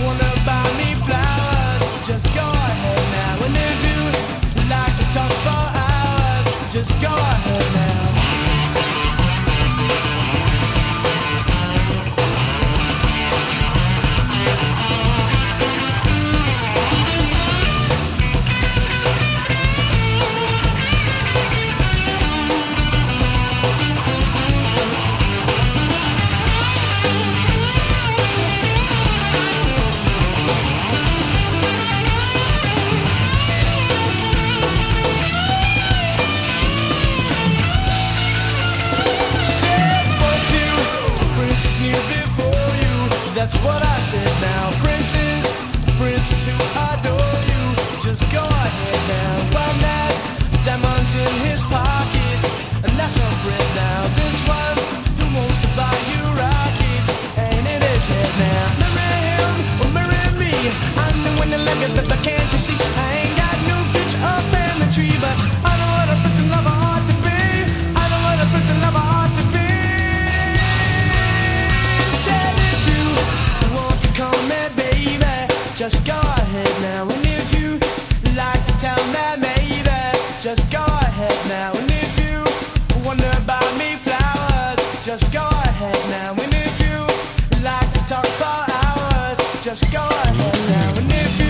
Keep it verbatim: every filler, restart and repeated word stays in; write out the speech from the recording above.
wanna buy me flowers, just go ahead now. And if you like to talk for hours, just go ahead now. That's what I said now. Princes, princes who adore you, just go ahead now. One has diamonds in his pockets, and that's a friend now. This one who wants to buy you rockets, ain't in his head now. Marry him or marry me, I'm the one that love you, but can't you see? I ain't got no picture or family tree, but I know what a prince and lover ought to be. I know what a prince and lover ought to be. Just go ahead now. And if you like to tell me maybe, just go ahead now. And if you wonder about me flowers, just go ahead now. And if you like to talk for hours, just go ahead now. And if you